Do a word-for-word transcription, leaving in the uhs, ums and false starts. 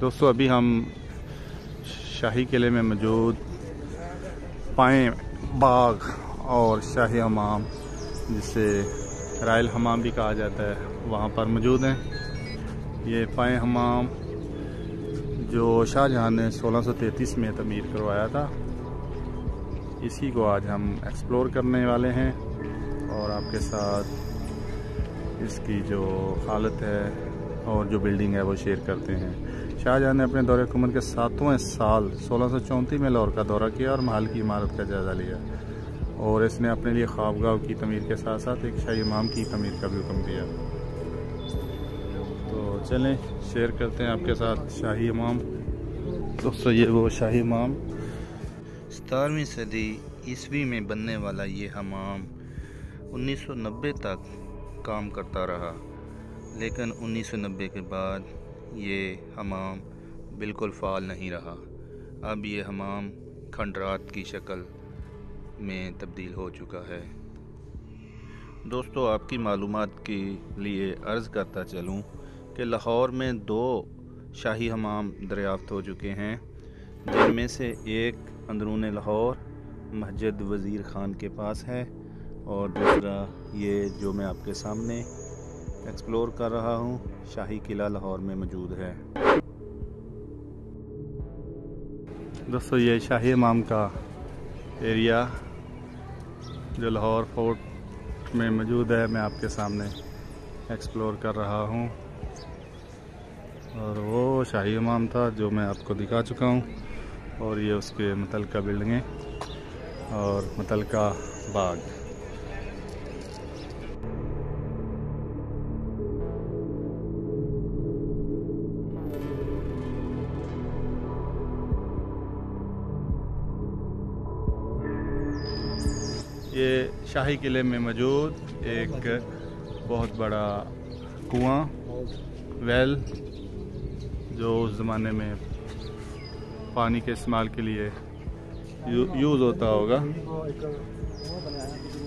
दोस्तों अभी हम शाही किले में मौजूद पाए बाग और शाही हमाम, जिसे रायल हमाम भी कहा जाता है, वहाँ पर मौजूद हैं। ये पाए हमाम जो शाहजहाँ ने सोलह सौ तैंतीस में तमीर करवाया था, इसी को आज हम एक्सप्लोर करने वाले हैं और आपके साथ इसकी जो हालत है और जो बिल्डिंग है वो शेयर करते हैं। शाहजहाँ ने अपने दौरे हुकूमत के सातवें साल सोलह सौ चौंतीस में लाहौर का दौरा किया और महल की इमारत का जायज़ा लिया, और इसने अपने लिए ख्वाबगाह की तमीर के साथ साथ एक शाही इमाम की तमीर का भी हुक्म दिया। तो चलें शेयर करते हैं आपके साथ शाही इमाम। दोस्तों ये वो शाही इमाम, सतारहवीं सदी ईस्वी में बनने वाला ये हमाम उन्नीस सौ नब्बे तक काम करता रहा, लेकिन उन्नीस सौ नब्बे के बाद ये हमाम बिल्कुल फ़ाल नहीं रहा। अब ये हमाम खंडरात की शक्ल में तब्दील हो चुका है। दोस्तों आपकी मालूमात के लिए अर्ज़ करता चलूँ कि लाहौर में दो शाही हमाम दरियाफ़्त हो चुके हैं, जिनमें से एक अंदरून लाहौर मस्जिद वज़ीर ख़ान के पास है और दूसरा ये जो मैं आपके सामने एक्सप्लोर कर रहा हूँ शाही किला लाहौर में मौजूद है। दोस्तों ये शाही इमाम का एरिया जो लाहौर फोर्ट में मौजूद है, मैं आपके सामने एक्सप्लोर कर रहा हूँ। और वो शाही इमाम था जो मैं आपको दिखा चुका हूँ, और ये उसके मुतल्लिका बिल्डिंगें और मुतल्लिका बाग। ये शाही किले में मौजूद एक बहुत बड़ा कुआं, वेल, जो उस ज़माने में पानी के इस्तेमाल के लिए यू, यूज़ होता होगा।